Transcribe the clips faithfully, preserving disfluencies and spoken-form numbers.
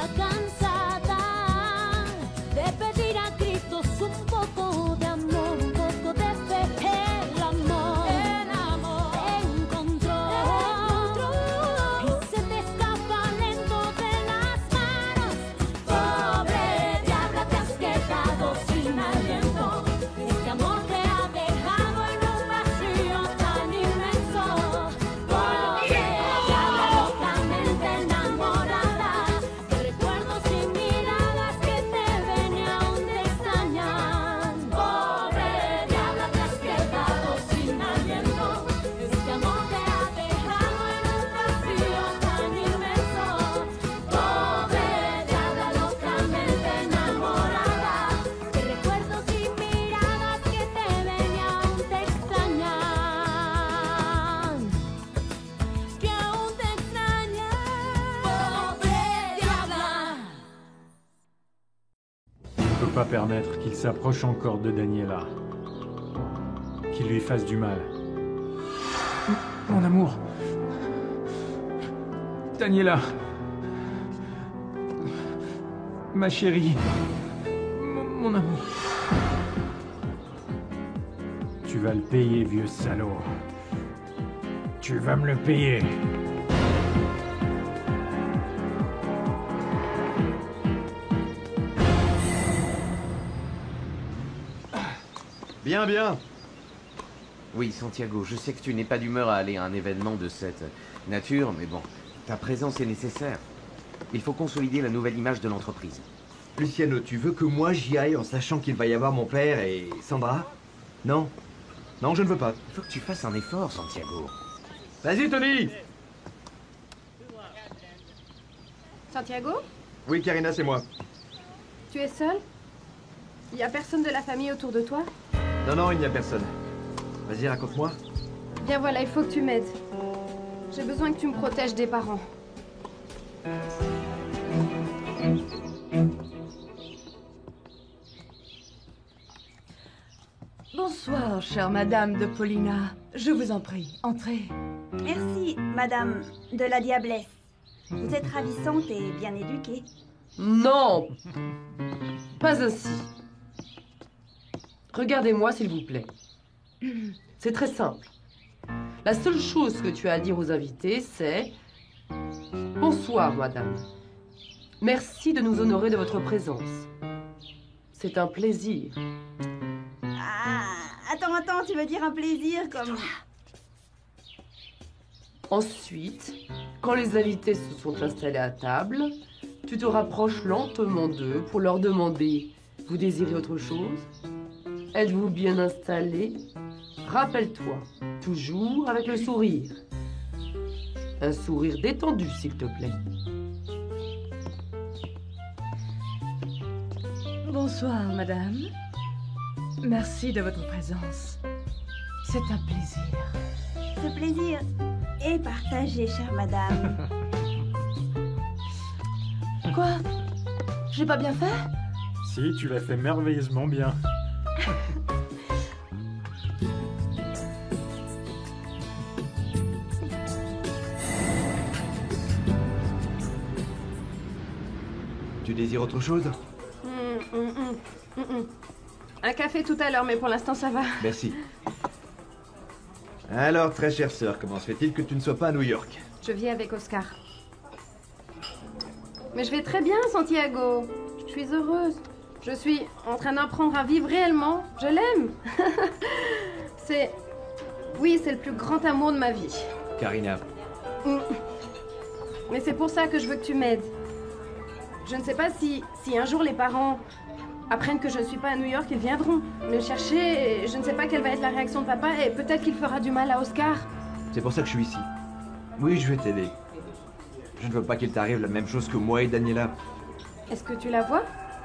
cansada de pedir a gritos un poco de amor, un poco de fe. El amor, el amor encontró, encontró y se te escapa lento de las manos. Pobre diabla, te has quedado sin aliento. Este amor te ha dejado en un vacío tan inmenso. Pobre diabla, locamente enamorada de recuerdos y miradas que te ven y aún te extrañan. Pobre diabla, te has quedado sin aliento. Este amor te ha dejado en un vacío tan inmenso. Pobre diabla, locamente enamorada de recuerdos y miradas que te ven y aún te extrañan. Que aún te extrañan. Pobre diabla. Je ne peux pas permettre qu'il s'approche encore de Daniela. Qu'il lui fasse du mal. Mon amour. Daniela. Ma chérie. Mon, mon amour. Tu vas le payer, vieux salaud. Tu vas me le payer. Bien, bien. Oui, Santiago, je sais que tu n'es pas d'humeur à aller à un événement de cette nature, mais bon, ta présence est nécessaire. Il faut consolider la nouvelle image de l'entreprise. Luciano, tu veux que moi j'y aille en sachant qu'il va y avoir mon père et Sandra? Non. Non, je ne veux pas. Il faut que tu fasses un effort, Santiago. Vas-y, Tony. Santiago, Oui, Karina, c'est moi. tu es seul? Il n'y a personne de la famille autour de toi? Non, non, il n'y a personne. Vas-y, raconte-moi. Bien voilà, il faut que tu m'aides. J'ai besoin que tu me protèges des parents. Bonsoir, chère madame de Paulina. Je vous en prie, entrez. Merci, madame de la Diablesse. Vous êtes ravissante et bien éduquée. Non, pas ainsi. Regardez-moi, s'il vous plaît. C'est très simple. La seule chose que tu as à dire aux invités, c'est... Bonsoir, madame. Merci de nous honorer de votre présence. C'est un plaisir. Ah, attends, attends, tu veux dire un plaisir comme... Ensuite, quand les invités se sont installés à table, tu te rapproches lentement d'eux pour leur demander « Vous désirez autre chose ? Êtes-vous bien installés ? Rappelle-toi, toujours avec le sourire. Un sourire détendu, s'il te plaît. » Bonsoir, madame. Merci de votre présence. C'est un plaisir. Ce plaisir est partagé, chère madame. Quoi? J'ai pas bien fait? Si, tu l'as fait merveilleusement bien. Tu désires autre chose? Hum, hum, hum, hum, hum. Un café tout à l'heure, mais pour l'instant ça va. Merci. Alors, très chère sœur, comment se fait-il que tu ne sois pas à New York? Je vis avec Oscar. Mais je vais très bien, Santiago. Je suis heureuse. Je suis en train d'apprendre à vivre réellement. Je l'aime. C'est... Oui, c'est le plus grand amour de ma vie. Karina. Mm. Mais c'est pour ça que je veux que tu m'aides. Je ne sais pas si, si un jour les parents apprennent que je ne suis pas à New York, ils viendront me chercher. Et je ne sais pas quelle va être la réaction de papa et peut-être qu'il fera du mal à Oscar. C'est pour ça que je suis ici. Oui, je vais t'aider. Je ne veux pas qu'il t'arrive la même chose que moi et Daniela. Est-ce que tu la vois?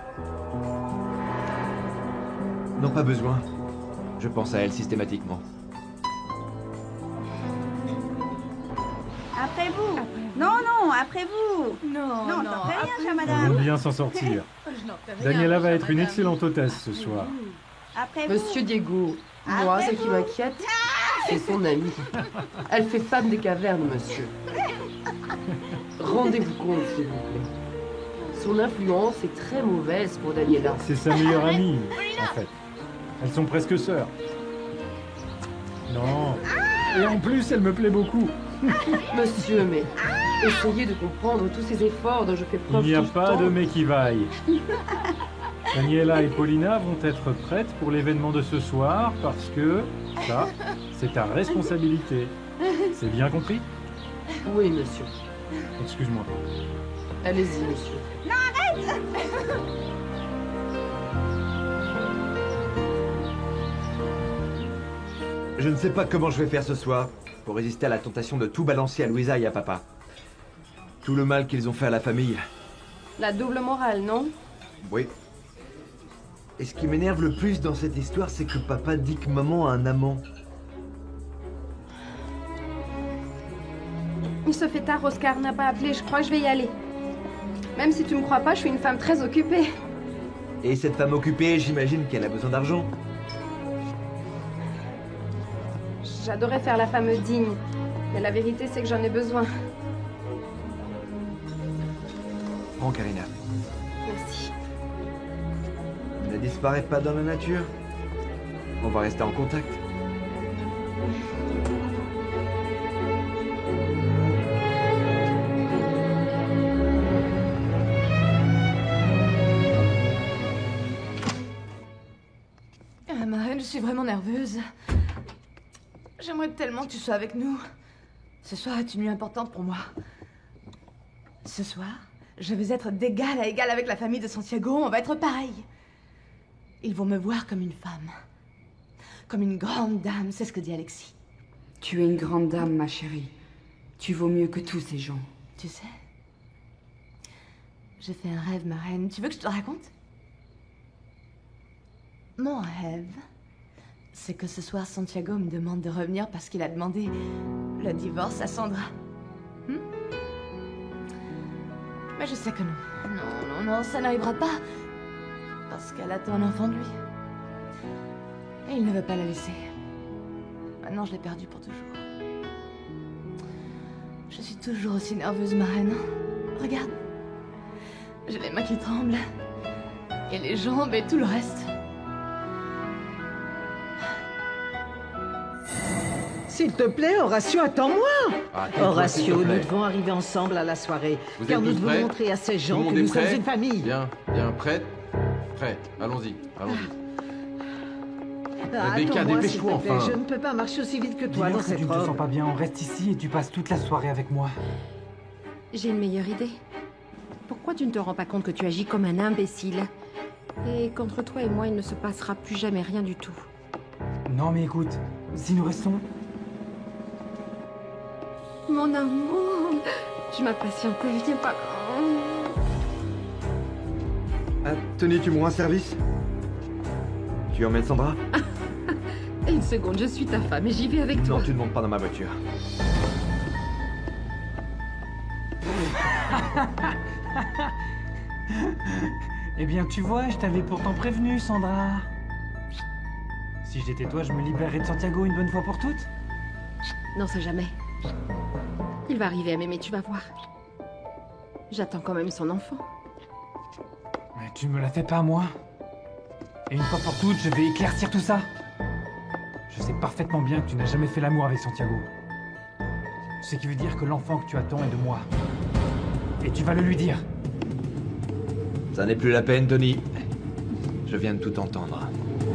Non, pas besoin. Je pense à elle systématiquement. Après vous. Non, non, après vous. Non, Non, non, t'en fais rien, après chère On madame. va bien s'en sortir. Je n'en fais rien, Daniela va chère être une madame. excellente hôtesse ce soir. Après vous. Monsieur Diego, moi, Après ce qui vous. m'inquiète, c'est son amie. Elle fait femme des cavernes, monsieur. Rendez-vous compte, s'il vous plaît. Son influence est très mauvaise pour Daniela. C'est sa meilleure amie, en fait. Elles sont presque sœurs. Non. Et en plus, elle me plaît beaucoup. Monsieur, mais essayez de comprendre tous ces efforts dont je fais preuve Il n'y a tout le pas temps. de mais qui vaille. Daniela et Paulina vont être prêtes pour l'événement de ce soir parce que ça, c'est ta responsabilité. C'est bien compris? Oui, monsieur. Excuse-moi. Allez-y, monsieur. Je ne sais pas comment je vais faire ce soir pour résister à la tentation de tout balancer à Louisa et à papa. Tout le mal qu'ils ont fait à la famille. La double morale, non? Oui. Et ce qui m'énerve le plus dans cette histoire, c'est que papa dit que maman a un amant. Il se fait tard, Oscar n'a pas appelé, je crois que je vais y aller. Même si tu me crois pas, je suis une femme très occupée. Et cette femme occupée, j'imagine qu'elle a besoin d'argent. J'adorais faire la femme digne, mais la vérité c'est que j'en ai besoin. Prends, Karina. Merci. Ne disparaît pas dans la nature. On va rester en contact. Ah, Marraine, je suis vraiment nerveuse. J'aimerais tellement que tu sois avec nous. Ce soir est une nuit importante pour moi. Ce soir, je vais être d'égal à égal avec la famille de Santiago. On va être pareil. Ils vont me voir comme une femme. Comme une grande dame, c'est ce que dit Alexis. Tu es une grande dame, ma chérie. Tu vaux mieux que tous ces gens. Tu sais, j'ai fait un rêve, Marraine. Tu veux que je te le raconte? Mon rêve, c'est que ce soir, Santiago me demande de revenir parce qu'il a demandé le divorce à Sandra. Hmm? Mais je sais que non. Non, non, non, ça n'arrivera pas. Parce qu'elle attend un enfant de lui. Et il ne veut pas la laisser. Maintenant, je l'ai perdue pour toujours. Je suis toujours aussi nerveuse, Marraine. Regarde. J'ai les mains qui tremblent. Et les jambes et tout le reste. S'il te plaît, Horatio, attends-moi. Ah, tais-toi, s'il Horatio, te plaît. nous devons arriver ensemble à la soirée, Vous car êtes nous tous devons prêts? montrer à ces Tout le gens que monde est nous sommes prêt une famille. Bien, bien, prête? Prêt, allons-y, allons-y. Ah, Rebecca, attends-moi, s'il dépêche-toi, te plaît, enfin. Je ne peux pas marcher aussi vite que toi Dis-leur dans que cette tu ne te robe. sens pas bien, on reste ici et tu passes toute la soirée avec moi. J'ai une meilleure idée. Pourquoi tu ne te rends pas compte que tu agis comme un imbécile? Et qu'entre toi et moi, il ne se passera plus jamais rien du tout. Non mais écoute, si nous restons... Mon amour, je m'impatientais, viens pas. Ah, Tony, tu me rends un service? Tu emmènes Sandra? Une seconde, je suis ta femme et j'y vais avec toi. Non, tu ne montes pas dans ma voiture. Eh bien tu vois, je t'avais pourtant prévenu, Sandra. Si j'étais toi, je me libérerais de Santiago une bonne fois pour toutes. Non, c'est jamais. Il va arriver à m'aimer, tu vas voir. J'attends quand même son enfant. Mais tu me la fais pas, moi. Et une fois pour toutes, je vais éclaircir tout ça. Je sais parfaitement bien que tu n'as jamais fait l'amour avec Santiago. Ce qui veut dire que l'enfant que tu attends est de moi. Et tu vas le lui dire. Ça n'est plus la peine, Tony. Je viens de tout entendre.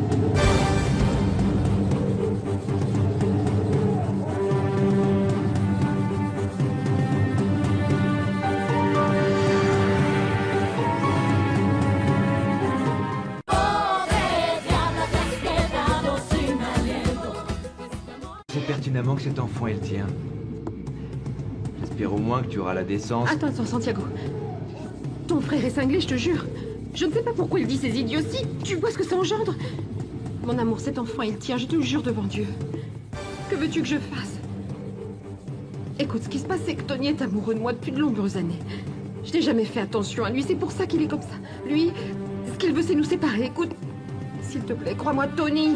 Je sais pertinemment que cet enfant est le tien. J'espère au moins que tu auras la décence... Attends, attends, Santiago. Ton frère est cinglé, je te jure. Je ne sais pas pourquoi il dit ces idioties. Tu vois ce que ça engendre? Mon amour, cet enfant, il tient, je te le jure devant Dieu. Que veux-tu que je fasse? Écoute, ce qui se passe, c'est que Tony est amoureux de moi depuis de longues années. Je n'ai jamais fait attention à lui, c'est pour ça qu'il est comme ça. Lui, ce qu'il veut, c'est nous séparer. Écoute, s'il te plaît, crois-moi, Tony.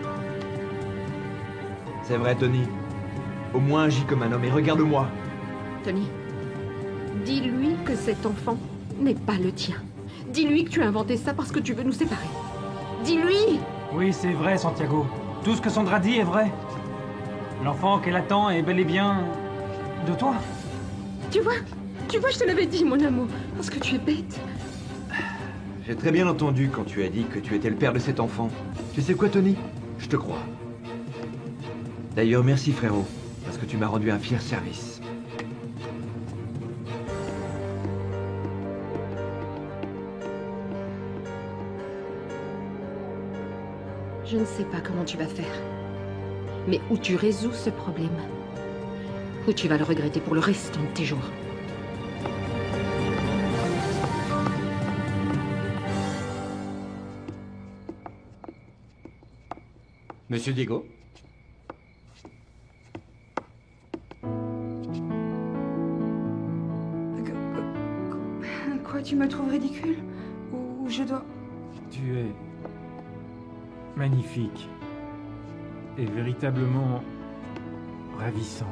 C'est vrai, Tony. Au moins agis comme un homme et regarde-moi. Tony, dis-lui que cet enfant, n'est pas le tien. Dis-lui que tu as inventé ça parce que tu veux nous séparer. Dis-lui! Oui, c'est vrai, Santiago. Tout ce que Sandra dit est vrai. L'enfant qu'elle attend est bel et bien... de toi. Tu vois? Tu vois, je te l'avais dit, mon amour. Parce que tu es bête. J'ai très bien entendu quand tu as dit que tu étais le père de cet enfant. Tu sais quoi, Tony? Je te crois. D'ailleurs, merci, frérot, parce que tu m'as rendu un fier service. Je ne sais pas comment tu vas faire. Mais ou tu résous ce problème, ou tu vas le regretter pour le restant de tes jours. Monsieur Diego? Quoi, tu me trouves ridicule? Ou je dois... Tu es magnifique et véritablement ravissante.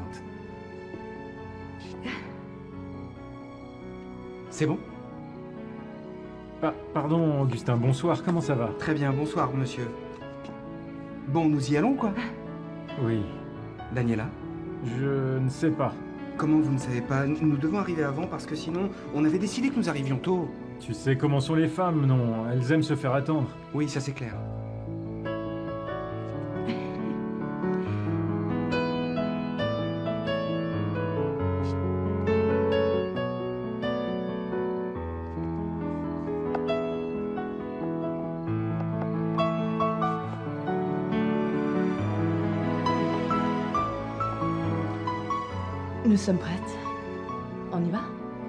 C'est bon? Pa- pardon, Augustin, bonsoir, comment ça va? Très bien, bonsoir, monsieur. Bon, nous y allons, quoi? Oui. Daniela? Je ne sais pas. Comment vous ne savez pas? Nous devons arriver avant parce que sinon, on avait décidé que nous arrivions tôt. Tu sais comment sont les femmes, non? Elles aiment se faire attendre. Oui, ça c'est clair. Nous sommes prêtes. On y va?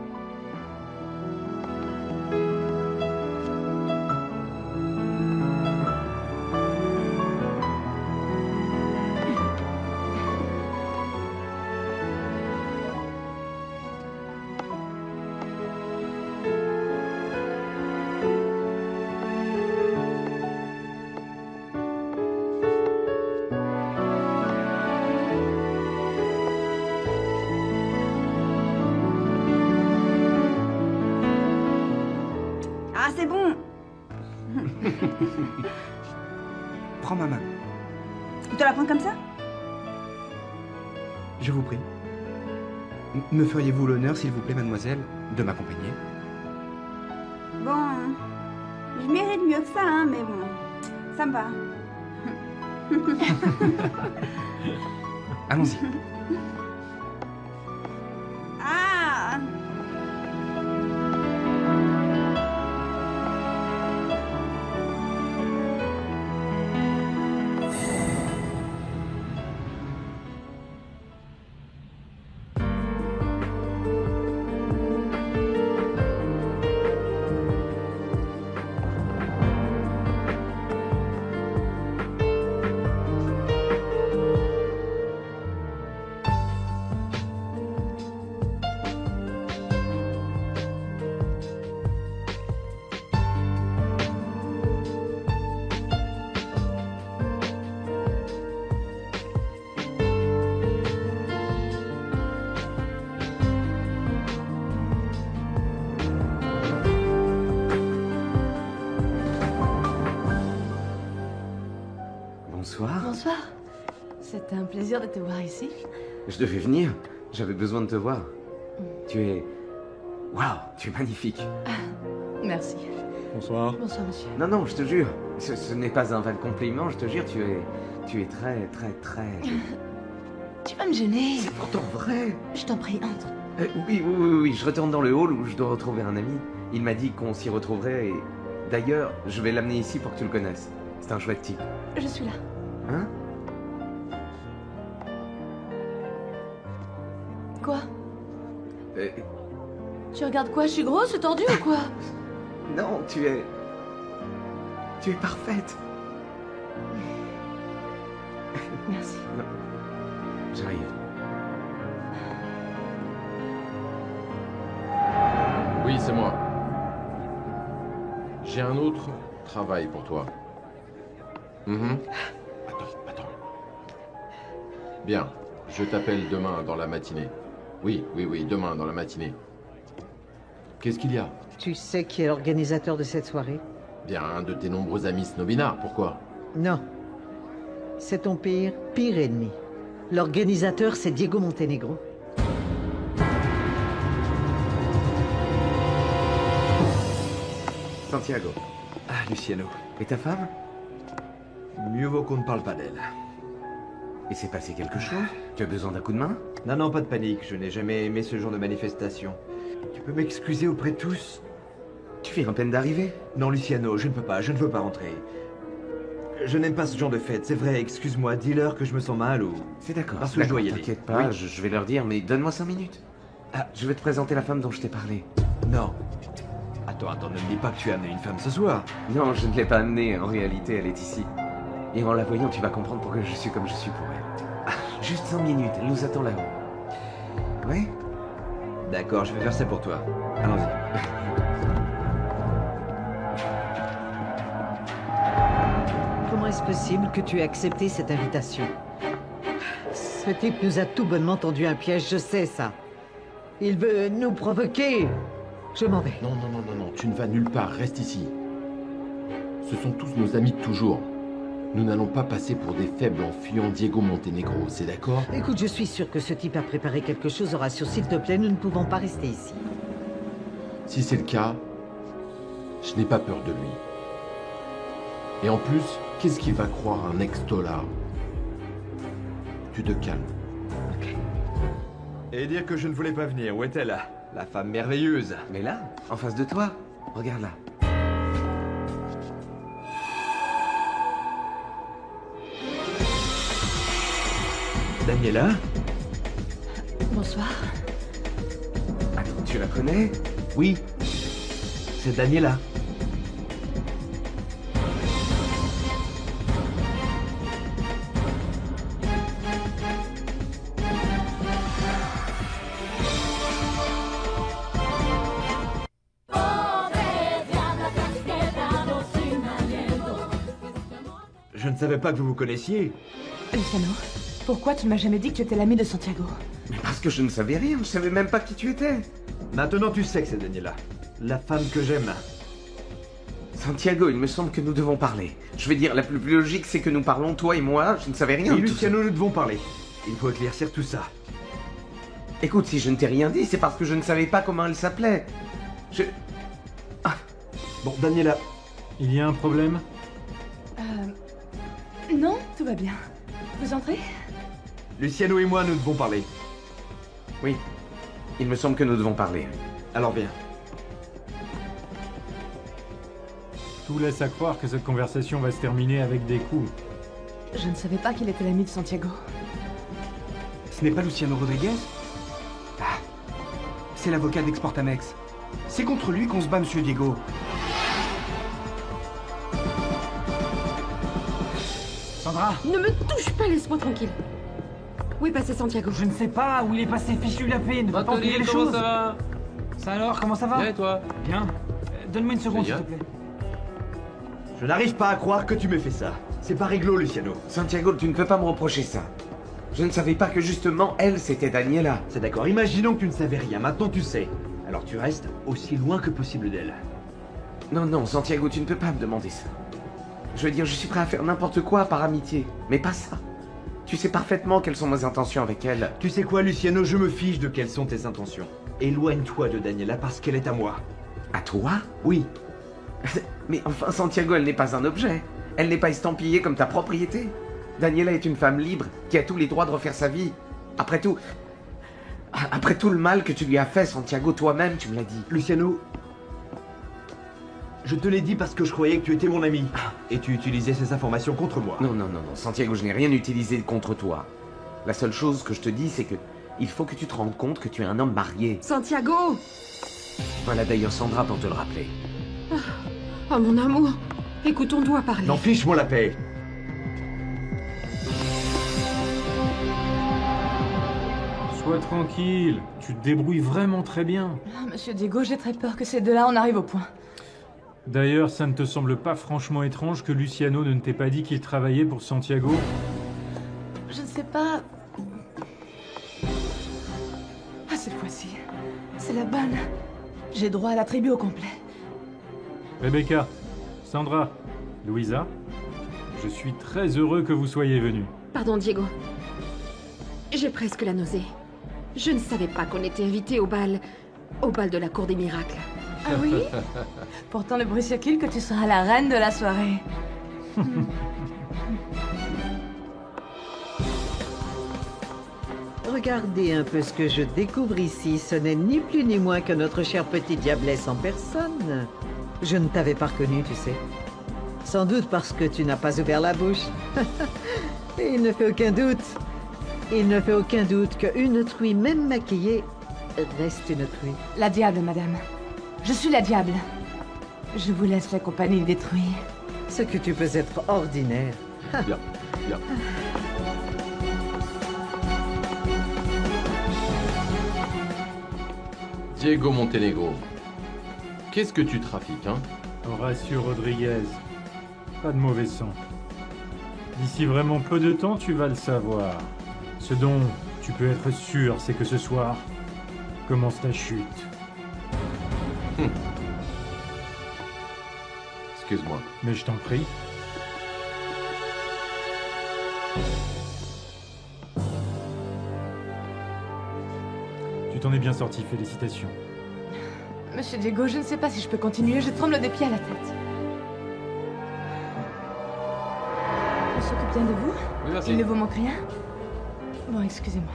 Ah, c'est bon. Prends ma main. Tu te la prends comme ça? Je vous prie. M- Me feriez-vous l'honneur, s'il vous plaît, mademoiselle, de m'accompagner? Bon, je mérite mieux que ça, hein, mais bon, ça me va. Allons-y. Ah! Bonsoir. Bonsoir. C'est un plaisir de te voir ici. Je devais venir. J'avais besoin de te voir. Tu es... Waouh, tu es magnifique. Merci. Bonsoir. Bonsoir, monsieur. Non, non, je te jure. Ce, ce n'est pas un vain compliment, je te jure, tu es... Tu es très, très, très... Tu vas me gêner. C'est pourtant vrai. Je t'en prie, entre. Euh, oui, oui, oui, oui, je retourne dans le hall où je dois retrouver un ami. Il m'a dit qu'on s'y retrouverait et... D'ailleurs, je vais l'amener ici pour que tu le connaisses. C'est un chouette type. Je suis là. Hein? Quoi? Euh, Tu regardes quoi? Je suis grosse, tordue ou quoi? non, tu es... Tu es parfaite. Merci. Non. J'arrive. Oui, c'est moi. J'ai un autre travail pour toi. Mhm. Attends, attends. Bien, je t'appelle demain dans la matinée. Oui, oui, oui, demain dans la matinée. Qu'est-ce qu'il y a? Tu sais qui est l'organisateur de cette soirée? Bien, un de tes nombreux amis snobinards, pourquoi? Non. C'est ton pire, pire ennemi. L'organisateur, c'est Diego Montenegro. Santiago. Ah, Luciano. Et ta femme? Mieux vaut qu'on ne parle pas d'elle. Il s'est passé quelque chose? Tu as besoin d'un coup de main? Non, non, pas de panique. Je n'ai jamais aimé ce genre de manifestation. Tu peux m'excuser auprès de tous? Tu viens à peine d'arriver? Non, Luciano, je ne peux pas. Je ne veux pas rentrer. Je n'aime pas ce genre de fête. C'est vrai, excuse-moi. Dis-leur que je me sens mal ou... C'est d'accord. Parce que je dois y aller. T'inquiète pas, Oui. je, je vais leur dire, mais donne-moi cinq minutes. Ah, je vais te présenter la femme dont je t'ai parlé. Non. Attends, attends, ne me dis pas que tu as amené une femme ce soir. Non, je ne l'ai pas amenée. En réalité, elle est ici. Et en la voyant, tu vas comprendre pourquoi je suis comme je suis pour elle. Ah, juste cinq minutes, elle nous attend là-haut. Ouais? D'accord, je vais faire ça pour toi. Allons-y. Comment est-ce possible que tu aies accepté cette invitation? Ce type nous a tout bonnement tendu un piège, je sais ça. Il veut nous provoquer. Je m'en vais. Non, non, non, non, non, tu ne vas nulle part, reste ici. Ce sont tous nos amis de toujours. Nous n'allons pas passer pour des faibles en fuyant Diego Montenegro, c'est d'accord? Écoute, je suis sûre que ce type a préparé quelque chose. Horatio, s'il te plaît, nous ne pouvons pas rester ici. Si c'est le cas, je n'ai pas peur de lui. Et en plus, qu'est-ce qu'il va croire un ex-dollar? Tu te calmes. Et dire que je ne voulais pas venir. Où est-elle? La femme merveilleuse. Mais là, en face de toi, regarde là. Daniela? Bonsoir. Attends, tu la connais? Oui. C'est Daniela. Je ne savais pas que vous vous connaissiez. Luciano, pourquoi tu ne m'as jamais dit que tu étais l'ami de Santiago? Mais parce que je ne savais rien, je savais même pas qui tu étais. Maintenant tu sais que c'est Daniela. La femme que j'aime. Santiago, il me semble que nous devons parler. Je vais dire, la plus, plus logique, c'est que nous parlons, toi et moi, je ne savais rien. Oui, de tout Luciano, ça. nous devons parler. Il faut éclaircir tout ça. Écoute, si je ne t'ai rien dit, c'est parce que je ne savais pas comment elle s'appelait. Je... Ah. Bon, Daniela. Il y a un problème? Euh... Non, tout va bien. Vous entrez? Luciano et moi, nous devons parler. Oui. Il me semble que nous devons parler. Alors viens. Tout laisse à croire que cette conversation va se terminer avec des coups. Je ne savais pas qu'il était l'ami de Santiago. Ce n'est pas Luciano Rodriguez? Ah. C'est l'avocat d'Exportamex. C'est contre lui qu'on se bat, monsieur Diego. Sandra! Ne me touche pas, laisse-moi tranquille. Où est passé Santiago? Je ne sais pas où il est passé, fichu la paix, ne faut pas empirer les comment choses. ça va? Ça alors, comment ça va? Bien et toi? Bien. Euh, Donne-moi une seconde, s'il Bien. te plaît. Je n'arrive pas à croire que tu me fais ça. C'est pas réglo, Luciano. Santiago, tu ne peux pas me reprocher ça. Je ne savais pas que justement, elle, c'était Daniela. C'est d'accord, imaginons que tu ne savais rien, maintenant tu sais. Alors tu restes aussi loin que possible d'elle. Non, non, Santiago, tu ne peux pas me demander ça. Je veux dire, je suis prêt à faire n'importe quoi par amitié, mais pas ça. Tu sais parfaitement quelles sont mes intentions avec elle. Tu sais quoi, Luciano, je me fiche de quelles sont tes intentions. Éloigne-toi de Daniela parce qu'elle est à moi. À toi? Oui. Mais enfin, Santiago, elle n'est pas un objet. Elle n'est pas estampillée comme ta propriété. Daniela est une femme libre qui a tous les droits de refaire sa vie. Après tout... Après tout le mal que tu lui as fait, Santiago, toi-même, tu me l'as dit. Luciano, je te l'ai dit parce que je croyais que tu étais mon ami. Et tu utilisais ces informations contre moi. Non, non, non, non. Santiago, je n'ai rien utilisé contre toi. La seule chose que je te dis, c'est que il faut que tu te rendes compte que tu es un homme marié. Santiago! Voilà d'ailleurs Sandra pour te le rappeler. Oh mon amour, écoute, on doit parler. N'en fiche-moi la paix. Sois tranquille, tu te débrouilles vraiment très bien. Ah, Monsieur Diego, j'ai très peur que ces deux-là en arrivent au point. D'ailleurs, ça ne te semble pas franchement étrange que Luciano ne t'ait pas dit qu'il travaillait pour Santiago? Je ne sais pas... Ah, cette fois-ci, c'est la bonne. J'ai droit à la tribu au complet. Rebecca, Sandra, Louisa, je suis très heureux que vous soyez venus. Pardon, Diego. J'ai presque la nausée. Je ne savais pas qu'on était invité au bal... au bal de la Cour des Miracles. Ah oui? Pourtant, le bruit circule que tu seras la reine de la soirée. Regardez un peu ce que je découvre ici. Ce n'est ni plus ni moins que notre chère petite diablesse en personne. Je ne t'avais pas reconnue, tu sais. Sans doute parce que tu n'as pas ouvert la bouche. Et il ne fait aucun doute. Il ne fait aucun doute qu'une truie, même maquillée, reste une truie. La diable, madame. Je suis la diable. Je vous laisse la compagnie des truies. Ce que tu peux être ordinaire. Bien, bien. Diego Montenegro, qu'est-ce que tu trafiques, hein? Horacio Rodriguez, pas de mauvais sang. D'ici vraiment peu de temps, tu vas le savoir. Ce dont tu peux être sûr, c'est que ce soir commence ta chute. Hum. Excuse-moi. Mais je t'en prie. Tu t'en es bien sorti, félicitations. Monsieur Diego, je ne sais pas si je peux continuer, je tremble des pieds à la tête. On s'occupe bien de vous? Oui, merci. Il ne vous manque rien? Bon, excusez-moi.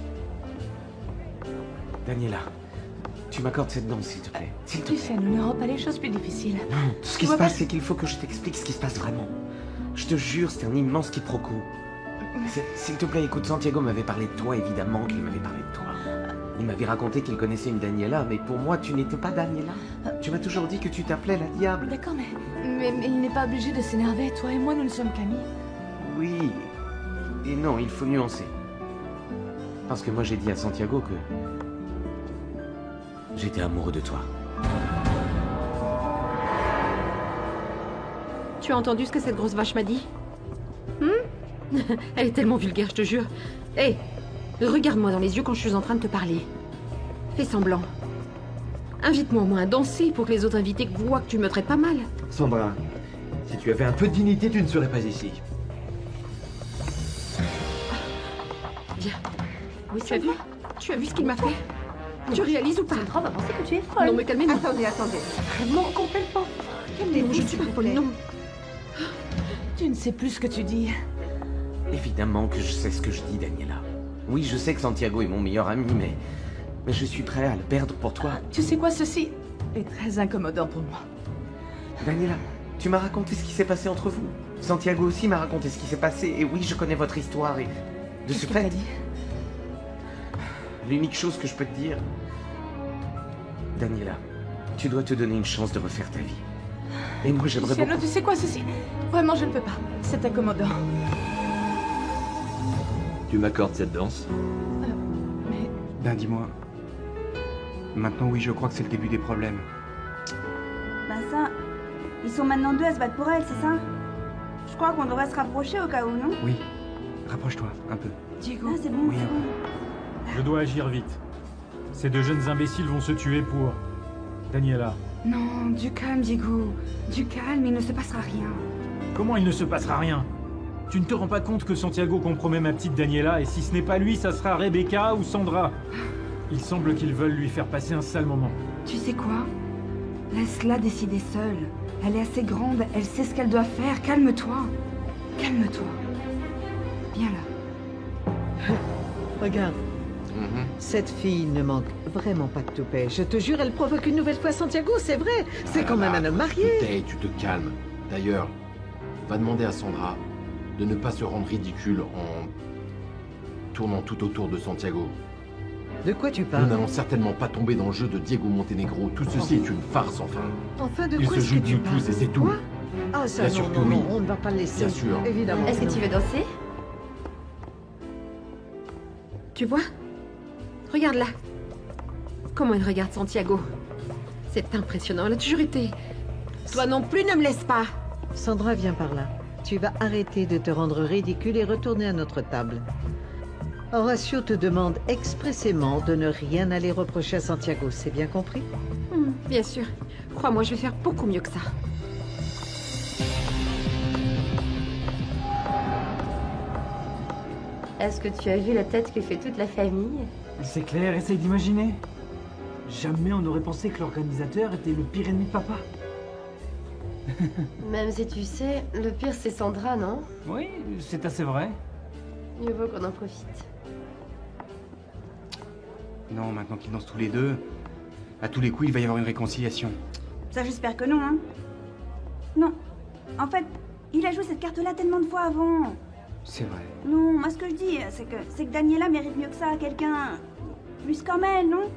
Daniela, tu m'accordes cette danse, s'il te plaît. S'il te Tu plaît. sais, nous ne rendons pas les choses plus difficiles. Non, ce qui se passe, c'est qu'il faut que je t'explique ce qui se passe vraiment. Je te jure, c'est un immense quiproquo. C'est- S'il te plaît, écoute, Santiago m'avait parlé de toi, évidemment qu'il m'avait parlé de toi. Il m'avait raconté qu'il connaissait une Daniela, mais pour moi, tu n'étais pas Daniela. Tu m'as toujours dit que tu t'appelais la diable. D'accord, mais, mais, mais il n'est pas obligé de s'énerver. Toi et moi, nous ne sommes qu'amis. Oui. Et non, il faut nuancer. Parce que moi, j'ai dit à Santiago que... j'étais amoureux de toi. Tu as entendu ce que cette grosse vache m'a dit? Hmm? Elle est tellement vulgaire, je te jure. Hé, regarde-moi dans les yeux quand je suis en train de te parler. Fais semblant. Invite-moi au moins à danser pour que les autres invités voient que tu me traites pas mal. Sandra, si tu avais un peu de dignité, tu ne serais pas ici. Viens. Oui, tu as vu? Tu as vu ce qu'il m'a fait? Tu réalises ou pas? On va penser que tu es folle. Non, mais calmez-vous. Attendez, attendez. Vraiment complètement. Calmez-vous, je suis pas folle, non. Tu ne sais plus ce que tu dis. Évidemment que je sais ce que je dis, Daniela. Oui, je sais que Santiago est mon meilleur ami, mais... mais je suis prêt à le perdre pour toi. Tu sais quoi, ceci est très incommodant pour moi. Daniela, tu m'as raconté ce qui s'est passé entre vous. Santiago aussi m'a raconté ce qui s'est passé, et oui, je connais votre histoire, et... de Qu'est-ce ce qu'il t'a fait... dit? L'unique chose que je peux te dire... Daniela, tu dois te donner une chance de refaire ta vie. Et moi, j'aimerais Luciano, beaucoup... tu sais quoi, ceci? Vraiment, je ne peux pas. C'est incommodant. Tu m'accordes cette danse? Mais... Ben, dis-moi. Maintenant, oui, je crois que c'est le début des problèmes. Ben ça, ils sont maintenant deux à se battre pour elle, c'est ça? Je crois qu'on devrait se rapprocher au cas où, non? Oui. Rapproche-toi, un peu. Diego. Ah, c'est bon, Oui, c'est un bon. Je dois agir vite. Ces deux jeunes imbéciles vont se tuer pour... Daniela. Non, du calme, Diego. Du calme, il ne se passera rien. Comment il ne se passera rien? Tu ne te rends pas compte que Santiago compromet ma petite Daniela, et si ce n'est pas lui, ça sera Rebecca ou Sandra. Il semble qu'ils veulent lui faire passer un sale moment. Tu sais quoi? Laisse-la décider seule. Elle est assez grande, elle sait ce qu'elle doit faire. Calme-toi. Calme-toi. Viens là. Regarde. Cette fille ne manque vraiment pas de toupet. Je te jure, elle provoque une nouvelle fois Santiago, c'est vrai. C'est quand même un homme marié. Tu te tais, tu te calmes. D'ailleurs, va demander à Sandra de ne pas se rendre ridicule en tournant tout autour de Santiago. De quoi tu Nous parles? n'allons certainement pas tomber dans le jeu de Diego Montenegro. Tout ceci est une farce, enfin. Enfin, de Il quoi se est-ce joue que de tu nous parles? tous et c'est tout. Quoi? Ah ça, Bien non, sûr que non, oui. non, on ne va pas le laisser. Bien sûr. Évidemment. Est-ce que tu veux danser? Tu vois? Regarde là. Comment elle regarde Santiago. C'est impressionnant, elle a toujours été. Toi non plus, ne me laisse pas. Sandra, viens par là. Tu vas arrêter de te rendre ridicule et retourner à notre table. Horacio te demande expressément de ne rien aller reprocher à Santiago, c'est bien compris? Hmm. Hmm, bien sûr. Crois-moi, je vais faire beaucoup mieux que ça. Est-ce que tu as vu la tête que fait toute la famille? C'est clair, essaye d'imaginer. Jamais on n'aurait pensé que l'organisateur était le pire ennemi de papa. Même si tu sais, le pire c'est Sandra, non? Oui, c'est assez vrai. Mieux vaut qu'on en profite. Non, maintenant qu'ils dansent tous les deux, à tous les coups, il va y avoir une réconciliation. Ça, j'espère que non, hein. Non. En fait, il a joué cette carte-là tellement de fois avant. C'est vrai. Non, moi, ce que je dis, c'est que, c'est que Daniela mérite mieux que ça, quelqu'un... plus comme elle, non?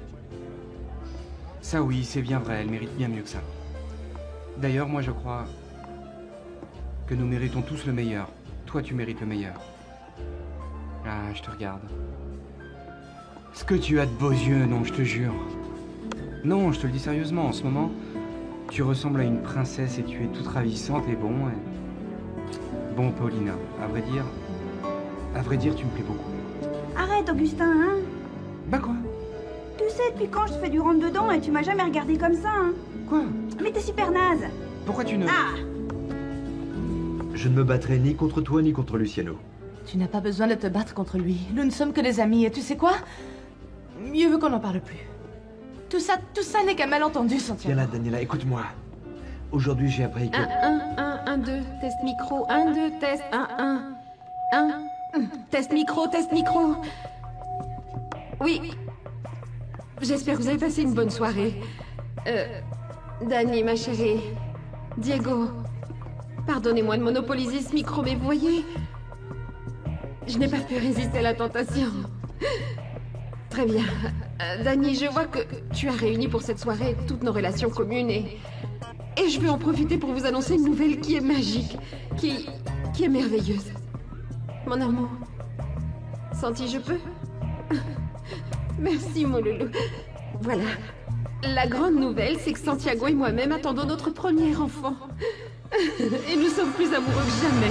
Ça oui, c'est bien vrai, elle mérite bien mieux que ça. D'ailleurs, moi je crois que nous méritons tous le meilleur. Toi, tu mérites le meilleur. Ah, je te regarde. Ce que tu as de beaux yeux, non, je te jure. Non, je te le dis sérieusement, en ce moment, tu ressembles à une princesse et tu es toute ravissante et bon. Et... Bon, Paulina, à vrai dire... À vrai dire, tu me plais beaucoup. Arrête, Augustin, hein? Bah quoi? Tu sais, depuis quand je te fais du rentre-dedans et tu m'as jamais regardé comme ça, hein? Quoi? Mais t'es super naze! Pourquoi tu ne... Ah! Je ne me battrai ni contre toi ni contre Luciano. Tu n'as pas besoin de te battre contre lui. Nous ne sommes que des amis et tu sais quoi? Mieux vaut qu'on n'en parle plus. Tout ça, tout ça n'est qu'un malentendu, Santiago. Viens là, Daniela, écoute-moi. Aujourd'hui, j'ai appris que... un, un, un, un, deux, test micro, un, deux, test, un, un, un, test micro, test micro. Oui. J'espère que vous avez passé une bonne soirée. Euh, Dani, ma chérie. Diego. Pardonnez-moi de monopoliser ce micro, mais vous voyez... Je n'ai pas pu résister à la tentation. Très bien. Euh, Dani, je vois que tu as réuni pour cette soirée toutes nos relations communes et... Et je vais en profiter pour vous annoncer une nouvelle qui est magique, qui... qui est merveilleuse. Mon amour. Senti, je peux? Merci, mon loulou. Voilà. La grande nouvelle, c'est que Santiago et moi-même attendons notre premier enfant. Et nous sommes plus amoureux que jamais.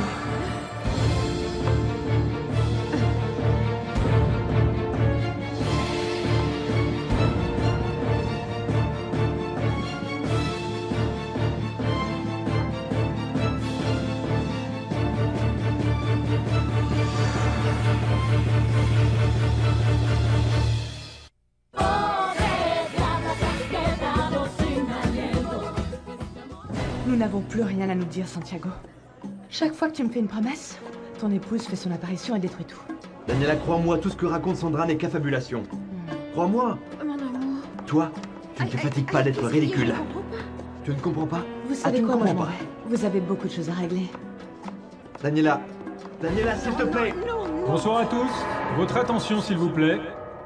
Nous n'avons plus rien à nous dire, Santiago. Chaque fois que tu me fais une promesse, ton épouse fait son apparition et détruit tout. Daniela, crois-moi, tout ce que raconte Sandra n'est qu'affabulation. Crois-moi. Mon amour. Toi, tu ne te fatigues pas d'être ridicule. Tu ne comprends pas? Vous Ah, savez tu ne quoi, moi je comprends m'en vais. Vous avez beaucoup de choses à régler. Daniela. Daniela, s'il te plaît. Bonsoir à tous. Votre attention, s'il vous plaît.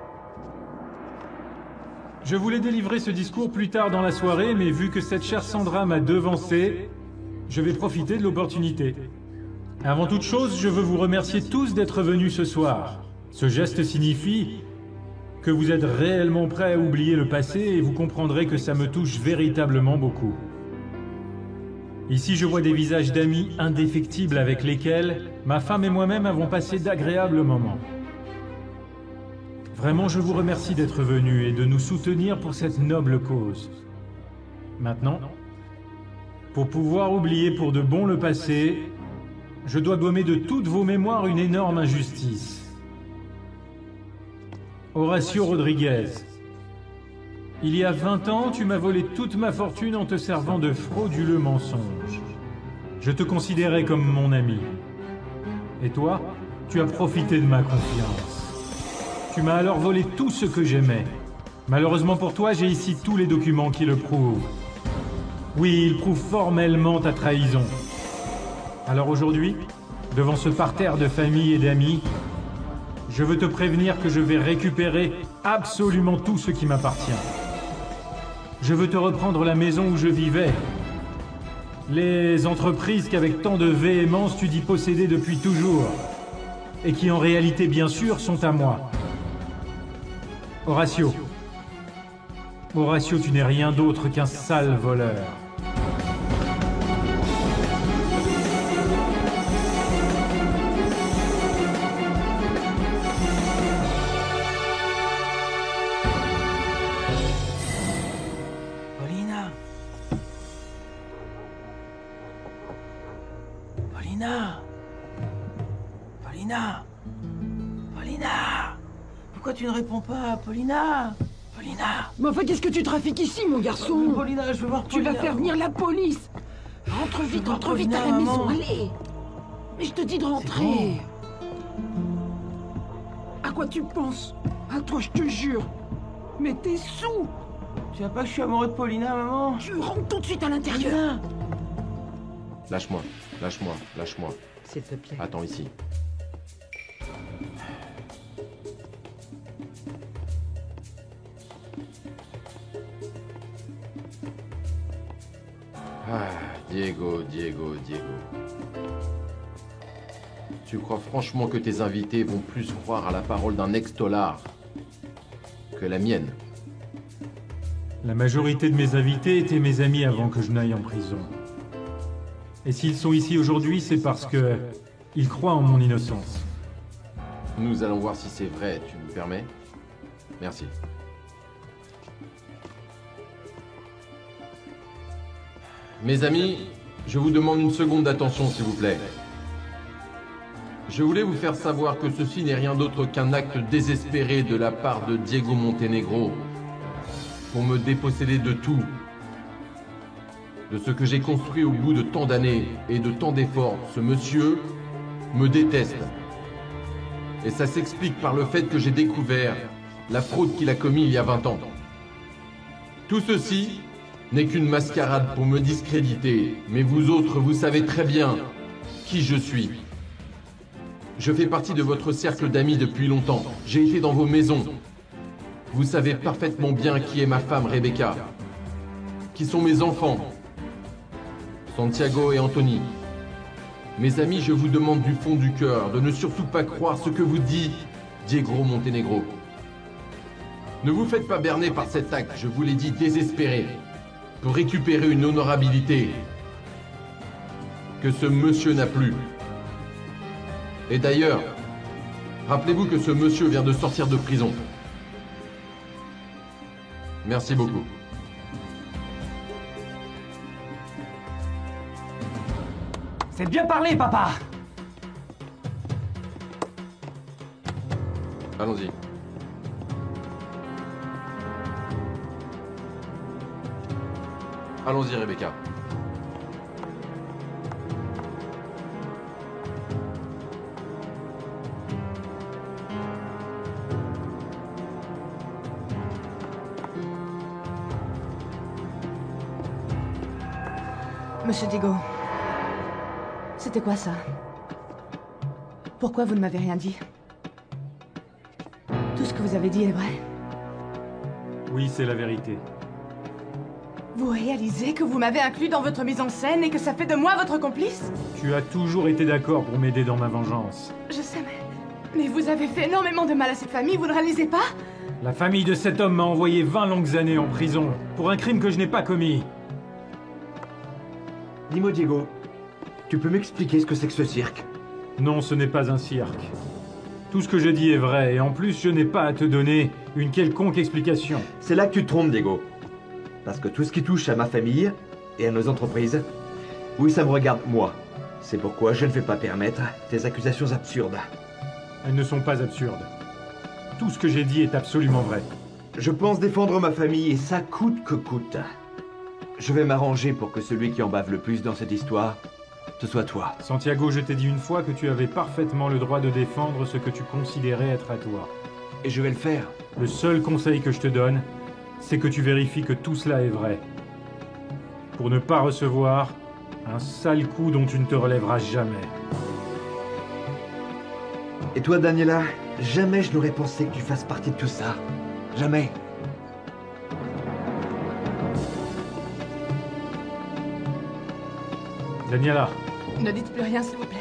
Je voulais délivrer ce discours plus tard dans la soirée, mais vu que cette chère Sandra m'a devancé, je vais profiter de l'opportunité. Avant toute chose, je veux vous remercier tous d'être venus ce soir. Ce geste signifie que vous êtes réellement prêts à oublier le passé et vous comprendrez que ça me touche véritablement beaucoup. Ici, je vois des visages d'amis indéfectibles avec lesquels ma femme et moi-même avons passé d'agréables moments. Vraiment, je vous remercie d'être venus et de nous soutenir pour cette noble cause. Maintenant, pour pouvoir oublier pour de bon le passé, je dois gommer de toutes vos mémoires une énorme injustice. Horacio Rodriguez, il y a vingt ans, tu m'as volé toute ma fortune en te servant de frauduleux mensonges. Je te considérais comme mon ami. Et toi, tu as profité de ma confiance. Tu m'as alors volé tout ce que j'aimais. Malheureusement pour toi, j'ai ici tous les documents qui le prouvent. Oui, ils prouvent formellement ta trahison. Alors aujourd'hui, devant ce parterre de famille et d'amis, je veux te prévenir que je vais récupérer absolument tout ce qui m'appartient. Je veux te reprendre la maison où je vivais. Les entreprises qu'avec tant de véhémence tu dis posséder depuis toujours. Et qui en réalité, bien sûr, sont à moi. Horacio. Horacio, tu n'es rien d'autre qu'un sale voleur. Paulina Paulina Paulina Pourquoi tu ne réponds pas, Paulina Paulina Mais enfin, qu'est-ce que tu trafiques ici, mon garçon? Mais Paulina, je veux voir Tu Paulina. vas faire venir la police. Rentre vite, voir rentre vite Paulina, à la maison, maman. allez. Mais je te dis de rentrer. À quoi tu penses? À toi, je te jure. Mais t'es sous. Tu vois pas que je suis amoureux de Paulina, maman? Tu rentres tout de suite à l'intérieur. Lâche-moi, lâche-moi, lâche-moi. S'il te plaît. Attends ici. Ah, Diego, Diego, Diego. Tu crois franchement que tes invités vont plus croire à la parole d'un ex-tolard que la mienne? La majorité de mes invités étaient mes amis avant que je n'aille en prison. Et s'ils sont ici aujourd'hui, c'est parce que ils croient en mon innocence. Nous allons voir si c'est vrai, tu me permets? Merci. Mes amis, je vous demande une seconde d'attention, s'il vous plaît. Je voulais vous faire savoir que ceci n'est rien d'autre qu'un acte désespéré de la part de Diego Montenegro pour me déposséder de tout, de ce que j'ai construit au bout de tant d'années et de tant d'efforts. Ce monsieur me déteste. Et ça s'explique par le fait que j'ai découvert la fraude qu'il a commise il y a vingt ans. Tout ceci n'est qu'une mascarade pour me discréditer, mais vous autres, vous savez très bien qui je suis. Je fais partie de votre cercle d'amis depuis longtemps. J'ai été dans vos maisons. Vous savez parfaitement bien qui est ma femme Rebecca, qui sont mes enfants, Santiago et Anthony. Mes amis, je vous demande du fond du cœur de ne surtout pas croire ce que vous dit Diego Montenegro. Ne vous faites pas berner par cet acte, je vous l'ai dit, désespéré, pour récupérer une honorabilité que ce monsieur n'a plus. Et d'ailleurs, rappelez-vous que ce monsieur vient de sortir de prison. Merci beaucoup. C'est bien parlé, papa. Allons-y. Allons-y, Rebecca. Monsieur Diego, c'était quoi ça? Pourquoi vous ne m'avez rien dit? Tout ce que vous avez dit est vrai? Oui, c'est la vérité. Vous réalisez que vous m'avez inclus dans votre mise en scène et que ça fait de moi votre complice? Tu as toujours été d'accord pour m'aider dans ma vengeance. Je sais, mais... Mais vous avez fait énormément de mal à cette famille, vous ne réalisez pas? La famille de cet homme m'a envoyé vingt longues années en prison pour un crime que je n'ai pas commis. Dis-moi, Diego, tu peux m'expliquer ce que c'est que ce cirque? Non, ce n'est pas un cirque. Tout ce que je dis est vrai, et en plus, je n'ai pas à te donner une quelconque explication. C'est là que tu te trompes, Diego. Parce que tout ce qui touche à ma famille et à nos entreprises, oui, ça me regarde moi. C'est pourquoi je ne vais pas permettre tes accusations absurdes. Elles ne sont pas absurdes. Tout ce que j'ai dit est absolument vrai. Je pense défendre ma famille, et ça coûte que coûte. Je vais m'arranger pour que celui qui en bave le plus dans cette histoire, ce soit toi. Santiago, je t'ai dit une fois que tu avais parfaitement le droit de défendre ce que tu considérais être à toi. Et je vais le faire. Le seul conseil que je te donne, c'est que tu vérifies que tout cela est vrai. Pour ne pas recevoir un sale coup dont tu ne te relèveras jamais. Et toi, Daniela, jamais je n'aurais pensé que tu fasses partie de tout ça. Jamais. Daniela. Ne dites plus rien, s'il vous plaît.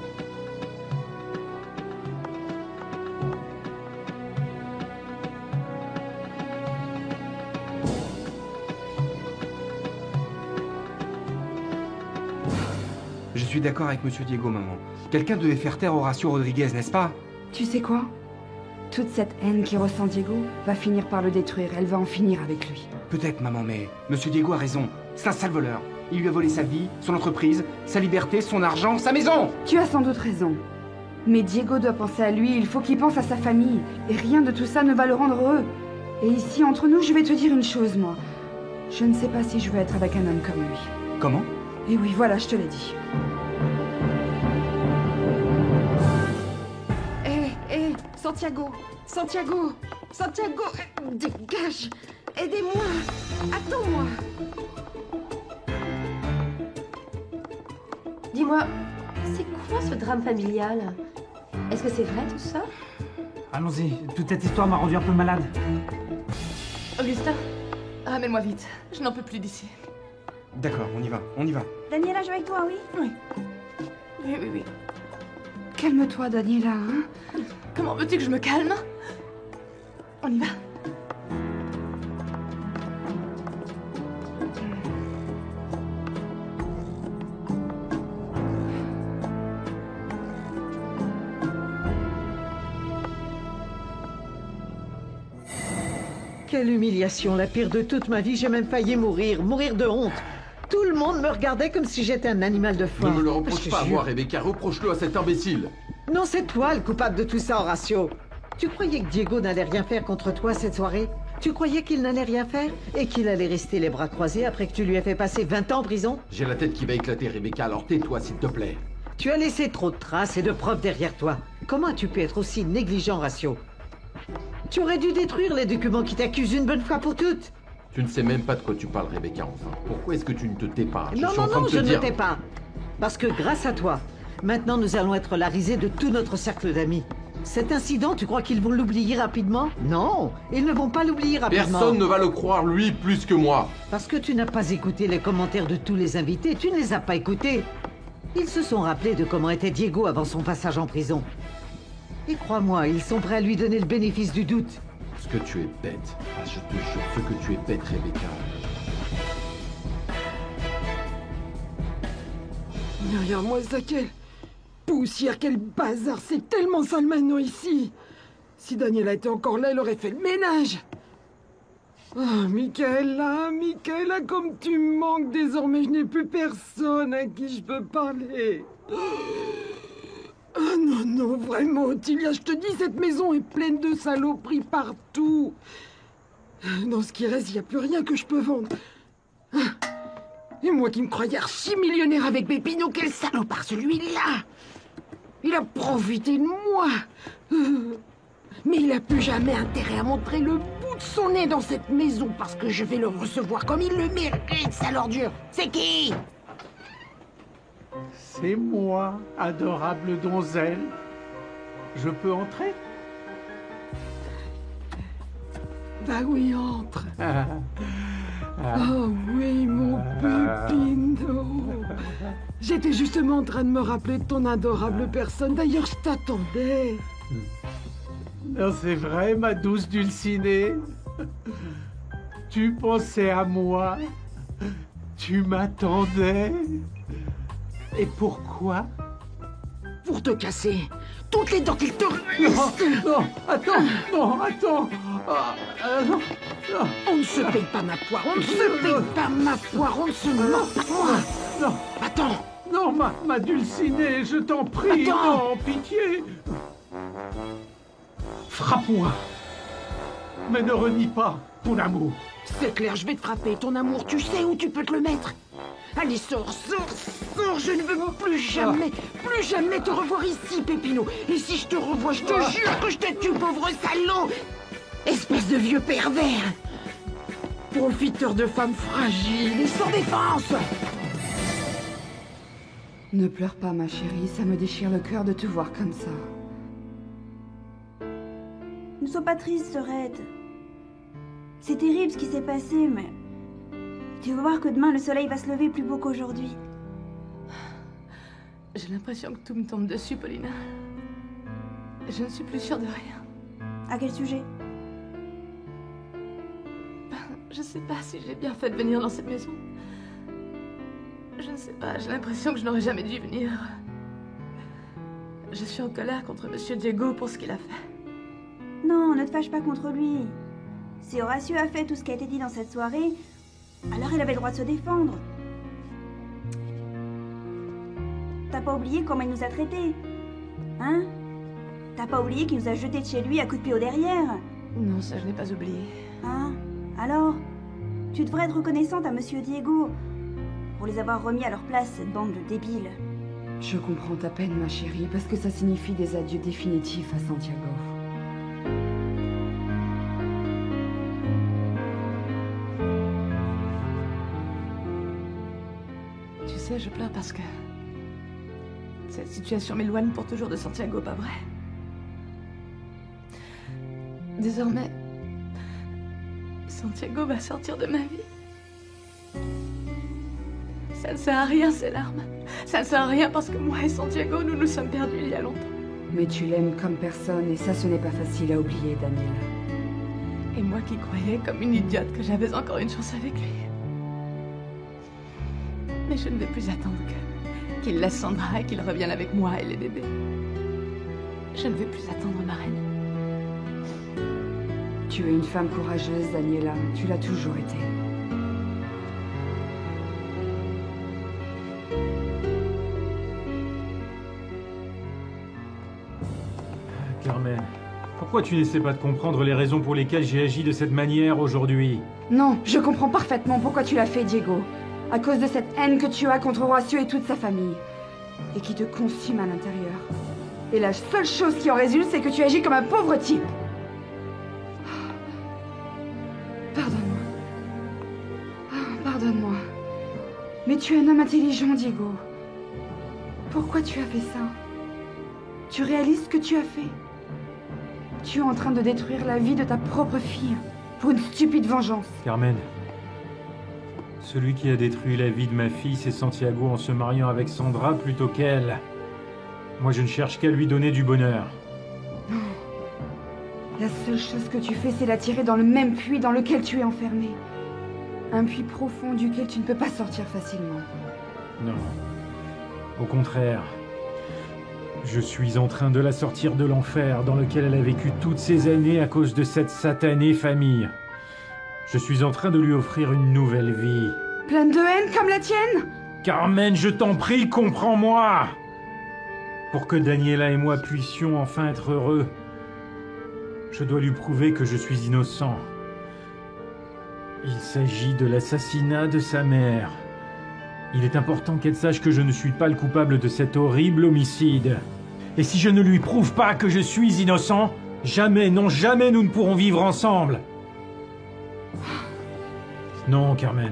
Je suis d'accord avec Monsieur Diego, maman. Quelqu'un devait faire taire Horacio Rodriguez, n'est-ce pas? Tu sais quoi? Toute cette haine qui ressent Diego va finir par le détruire. Elle va en finir avec lui. Peut-être, maman, mais Monsieur Diego a raison. C'est un sale voleur. Il lui a volé sa vie, son entreprise, sa liberté, son argent, sa maison. Tu as sans doute raison. Mais Diego doit penser à lui, il faut qu'il pense à sa famille. Et rien de tout ça ne va le rendre heureux. Et ici, entre nous, je vais te dire une chose, moi. Je ne sais pas si je veux être avec un homme comme lui. Comment? Et oui, voilà, je te l'ai dit. Hé, hé, Santiago, Santiago, Santiago, euh, dégage. Aidez-moi, attends-moi. Dis-moi, c'est quoi ce drame familial? Est-ce que c'est vrai tout ça? Allons-y, toute cette histoire m'a rendu un peu malade. Augustin, ramène-moi vite. Je n'en peux plus d'ici. D'accord, on y va, on y va. Daniela, je vais avec toi, oui? Oui. Oui, oui, oui. Calme-toi, Daniela, hein? Comment veux-tu que je me calme? On y va. Quelle humiliation, la pire de toute ma vie. J'ai même failli mourir, mourir de honte. Tout le monde me regardait comme si j'étais un animal de foire. Ne me le reproche pas à jure. moi, Rebecca. Reproche-le à cet imbécile. Non, c'est toi le coupable de tout ça, Horacio. Tu croyais que Diego n'allait rien faire contre toi cette soirée? Tu croyais qu'il n'allait rien faire? Et qu'il allait rester les bras croisés après que tu lui aies fait passer vingt ans en prison? J'ai la tête qui va éclater, Rebecca, alors tais-toi, s'il te plaît. Tu as laissé trop de traces et de preuves derrière toi. Comment as-tu pu être aussi négligent, Horacio? Tu aurais dû détruire les documents qui t'accusent une bonne fois pour toutes. Tu ne sais même pas de quoi tu parles, Rebecca, enfin. Pourquoi est-ce que tu ne te tais pas? Je non, suis en non, train non, de te je dire... ne tais pas. Parce que grâce à toi, maintenant nous allons être la risée de tout notre cercle d'amis. Cet incident, tu crois qu'ils vont l'oublier rapidement? Non, ils ne vont pas l'oublier rapidement. Personne ne va le croire, lui, plus que moi. Parce que tu n'as pas écouté les commentaires de tous les invités, tu ne les as pas écoutés. Ils se sont rappelés de comment était Diego avant son passage en prison. Et crois-moi, ils sont prêts à lui donner le bénéfice du doute. Ce que tu es bête. Ah, je te jure, ce que tu es bête, Rebecca. Derrière moi, ça, quelle poussière, quel bazar, c'est tellement sale maintenant ici. Si Daniela était encore là, elle aurait fait le ménage. Oh, Michaela, Michaela, comme tu me manques désormais, je n'ai plus personne à qui je peux parler. Ah non, non, vraiment, Ottilia, je te dis, cette maison est pleine de saloperies partout. Dans ce qui reste, il n'y a plus rien que je peux vendre. Et moi qui me croyais archi-millionnaire avec Pépino, quel salopard celui-là! Il a profité de moi. Mais il n'a plus jamais intérêt à montrer le bout de son nez dans cette maison parce que je vais le recevoir comme il le mérite, sale ordure. C'est qui? C'est moi, adorable donzelle. Je peux entrer? Bah oui, entre. Ah, ah, Oh oui, mon ah. Pépino. J'étais justement en train de me rappeler de ton adorable personne. D'ailleurs, je t'attendais. Non, c'est vrai, ma douce Dulcinée. Tu pensais à moi. Tu m'attendais. Et pourquoi? Pour te casser toutes les dents qu'il te Non, reste. non, attends, non, attends. Ah, ah, non, non. On ne se paye pas ma poire, on ne se paye pas ma poire, on ne se mord pas moi. Non, Attends. non, ma, ma Dulcinée, je t'en prie, Attends. non, pitié. Frappe-moi. Mais ne renie pas ton amour. C'est clair, je vais te frapper. Ton amour, tu sais où tu peux te le mettre? Allez, sors, sors, sors. Je ne veux plus jamais, plus jamais te revoir ici, Pépino. Et si je te revois, je te Ah. jure que je te tue, pauvre salaud. Espèce de vieux pervers. Profiteur de femmes fragiles et sans défense. Ne pleure pas, ma chérie, ça me déchire le cœur de te voir comme ça. Ne sois pas triste, Sorette. C'est terrible ce qui s'est passé, mais... Tu vas voir que demain, le soleil va se lever plus beau qu'aujourd'hui. J'ai l'impression que tout me tombe dessus, Paulina. Je ne suis plus sûre de rien. À quel sujet? Je sais pas si j'ai bien fait de venir dans cette maison. Je ne sais pas, j'ai l'impression que je n'aurais jamais dû venir. Je suis en colère contre Monsieur Diego pour ce qu'il a fait. Non, ne te fâche pas contre lui. Si Horacio a fait tout ce qui a été dit dans cette soirée, alors il avait le droit de se défendre. t'as pas oublié comment il nous a traités? Hein? T'as pas oublié qu'il nous a jetés de chez lui à coups de pied au derrière? Non, ça je n'ai pas oublié. Hein? Alors? Tu devrais être reconnaissante à Monsieur Diego pour les avoir remis à leur place, cette bande de débiles. Je comprends ta peine, ma chérie, parce que ça signifie des adieux définitifs à Santiago. Tu sais, je pleure parce que cette situation m'éloigne pour toujours de Santiago, pas vrai? Désormais, Santiago va sortir de ma vie. Ça ne sert à rien, ces larmes. Ça ne sert à rien parce que moi et Santiago, nous nous sommes perdus il y a longtemps. Mais tu l'aimes comme personne et ça, ce n'est pas facile à oublier, Daniela. Et moi qui croyais comme une idiote que j'avais encore une chance avec lui. Mais je ne vais plus attendre que qu'il laisse Sandra et qu'il revienne avec moi et les bébés. Je ne vais plus attendre, ma reine. Tu es une femme courageuse, Daniela. Tu l'as toujours été. Carmen, pourquoi tu n'essaies pas de comprendre les raisons pour lesquelles j'ai agi de cette manière aujourd'hui? Non, je comprends parfaitement pourquoi tu l'as fait, Diego. À cause de cette haine que tu as contre Horacio et toute sa famille. Et qui te consume à l'intérieur. Et la seule chose qui en résulte, c'est que tu agis comme un pauvre type. Pardonne-moi. Oh, pardonne-moi. Mais tu es un homme intelligent, Diego. Pourquoi tu as fait ça? Tu réalises ce que tu as fait? Tu es en train de détruire la vie de ta propre fille pour une stupide vengeance. Carmen, celui qui a détruit la vie de ma fille, c'est Santiago en se mariant avec Sandra plutôt qu'elle. Moi, je ne cherche qu'à lui donner du bonheur. Non. La seule chose que tu fais, c'est la tirer dans le même puits dans lequel tu es enfermé. Un puits profond duquel tu ne peux pas sortir facilement. Non. Au contraire. Je suis en train de la sortir de l'enfer dans lequel elle a vécu toutes ces années à cause de cette satanée famille. Je suis en train de lui offrir une nouvelle vie. Pleine de haine comme la tienne? Carmen, je t'en prie, comprends-moi! Pour que Daniela et moi puissions enfin être heureux, je dois lui prouver que je suis innocent. Il s'agit de l'assassinat de sa mère. Il est important qu'elle sache que je ne suis pas le coupable de cet horrible homicide. Et si je ne lui prouve pas que je suis innocent, jamais, non jamais nous ne pourrons vivre ensemble. Non, Carmen.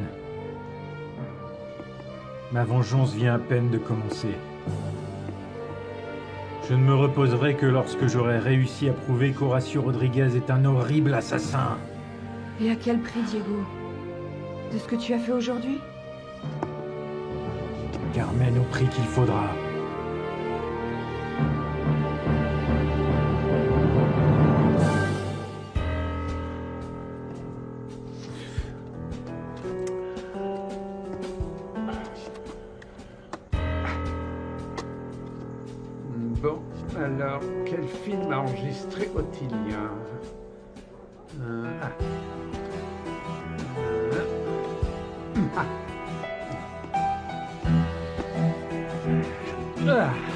Ma vengeance vient à peine de commencer. Je ne me reposerai que lorsque j'aurai réussi à prouver qu'Horacio Rodriguez est un horrible assassin. Et à quel prix, Diego? De ce que tu as fait aujourd'hui? Carmen, au prix qu'il faudra. Bon, alors, quel film a enregistré Ottilia? euh, ah. Euh, ah. Ah.